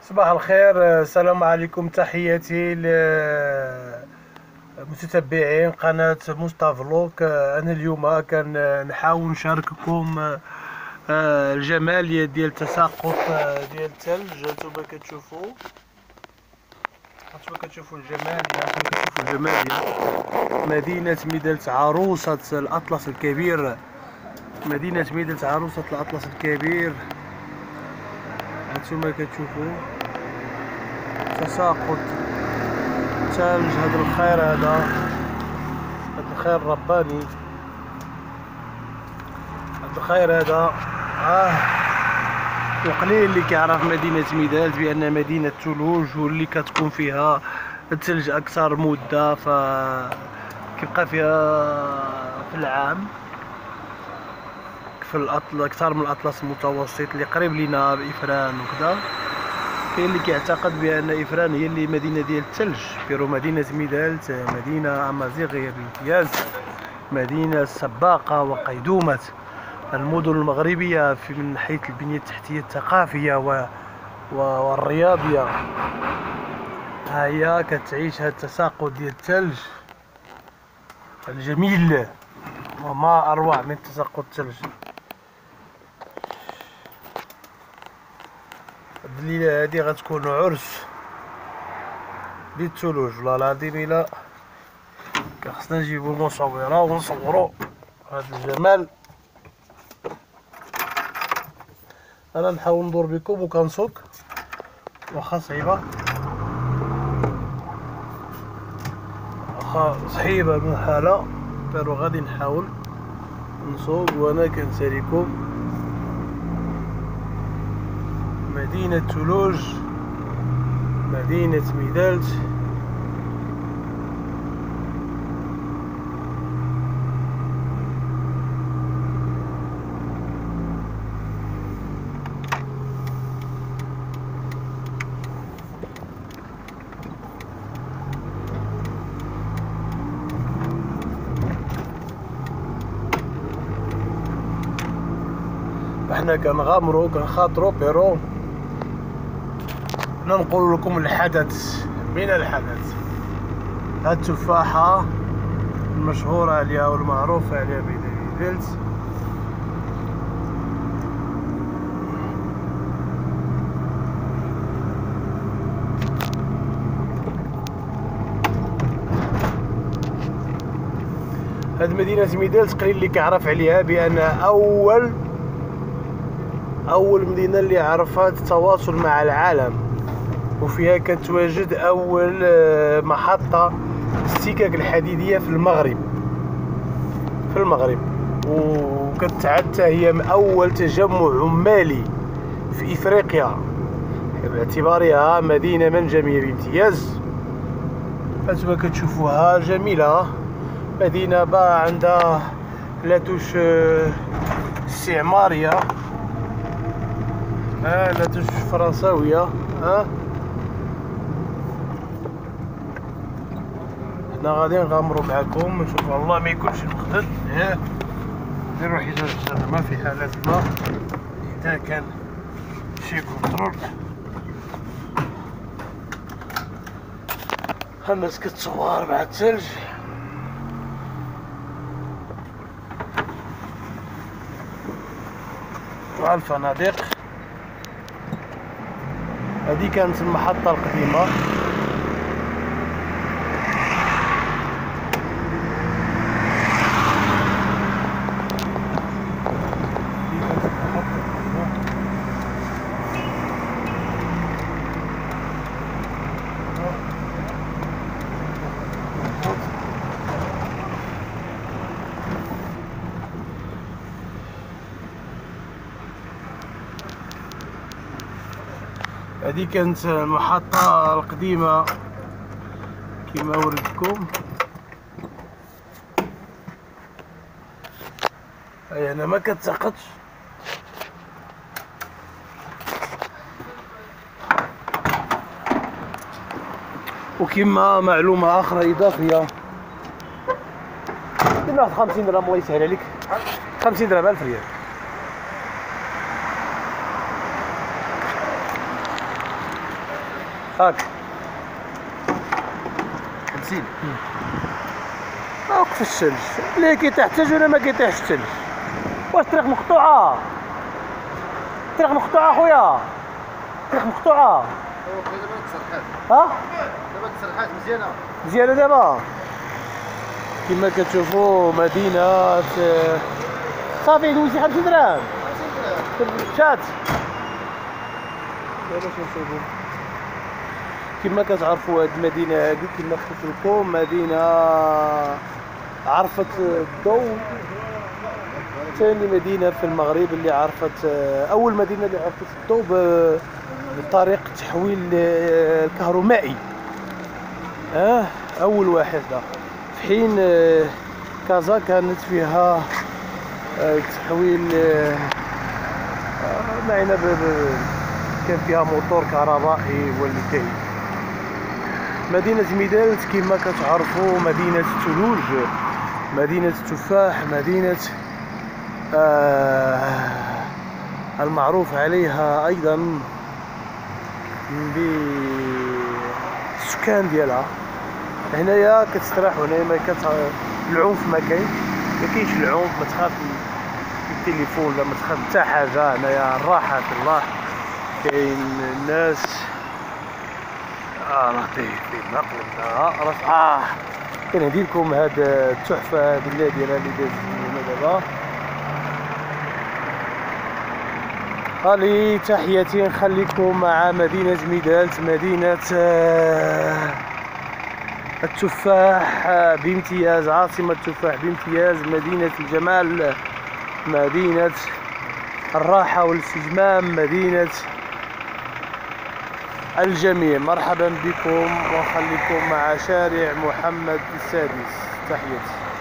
صباح الخير، السلام عليكم. تحياتي لمتتبعين قناة مصطفى فلوك. أنا اليوم كنحاول نشارككم الجمالية ديال التساقط ديال الثلج. هانتوما كتشوفوا الجمالية. مدينة ميدالة عروسة الأطلس الكبير. هانتوما كتشوفوا تساقط الثلج. هذا الخير الرباني. وقليل اللي كيعرف مدينة ميدالت بأن مدينة ثلوج، واللي كتكون فيها الثلج أكثر مدة، كيبقى فيها في العام أكثر من الأطلس المتوسط اللي قريب لينا بإفران وكذا. كاين اللي كيعتقد بأن إفران هي اللي مدينة ديال الثلج، بيرو مدينة ميدالت مدينة أمازيغية بامتياز، مدينة سباقة وقيدومة المدن المغربية من حيث البنية التحتية الثقافية والرياضية. ها هي كتعيش هاد التساقط ديال الثلج الجميل، وما أروع من تساقط الثلج. الليلة هادي غتكون عرس للثلوج. والله العظيم إلا خصنا نجيبو مصورة ونصورو هاد الجمال. انا نحاول ندور بكم وكنسوق، واخا صعيبه، واخا صعيبه المحاله، بيرو غادي نحاول نسوق وانا كنساليكم مدينه ثلوج، مدينه ميدالت. احنا كنغامرو كنخاطرو، بيرو ننقل لكم الحدث من الحدث. هاد التفاحة المشهورة عليها والمعروفة عليها بميدالت، هاد مدينة ميدالت قليل اللي كيعرف عليها بأن أول مدينة اللي عرفت التواصل مع العالم، وفيها كتواجد أول محطة استكاك الحديدية في المغرب، وكتعد هي أول تجمع عمالي في إفريقيا باعتبارها مدينة منجمية بامتياز. هانتوما كتشوفوها جميلة، مدينة عندها لا توش استعمارية، لا توش فرنساوية. حنا غادي نغامرو معاكم نشوفو، والله ما يكونش مخدد. نديرو حجاج ما في حالات ما إذا كان شي كونترول. الناس كتصور مع الثلج. مع الفنادق. هذه كانت المحطة القديمة. هذه كانت المحطة القديمة كما وريتكم. هاي هنا ما كتسقطش. وكما معلومة أخرى إضافية، ناخذ 50 درهم الله يسهل عليك. 50 درهم 1000 ريال. هاك 50. وقف الثلج اللي كيطيح الثلج ولا ما كيطيحش الثلج. واش الطريق مقطوعة؟ الطريق مقطوعة خويا، الطريق مقطوعة. دابا تصلحات. ها؟ دابا تصلحات مزيانة. مزيانة دابا. كما كتشوفوا مدينة صافي دوزتي 5 دراهم. مشات. دابا نشوفوا. كما كتعرفوا هاد المدينة هادي كما قلت لكم مدينة عرفت الضوء. ثاني مدينة في المغرب اللي عرفت أول مدينة اللي عرفت الضوء بطريقة تحويل الكهرومائي. أول واحدة في حين كازا كانت فيها تحويل معنا كان فيها موتور كهربائي هو اللي كاين. مدينة ميدالت كما كتعرفوا مدينة الثلوج، مدينة التفاح، مدينة المعروف عليها أيضا بالسكان ديالها. هنايا كتستراح هنايا ما العنف ما كاينش العنف، ما تخاف التليفون لا ما تخاف حتى حاجه. هنايا الراحه في الله. كاين الناس لطيفين نقل كنهدي لكم هاد التحفه هادي اللي ديالها اللي دازت لنا دابا. هالي تحياتي نخليكم مع مدينة ميدالت، مدينة التفاح بامتياز، عاصمة التفاح بامتياز، مدينة الجمال، مدينة الراحة والاستجمام، مدينة الجميع. مرحبا بكم، وخليكم مع شارع محمد السادس. تحياتي.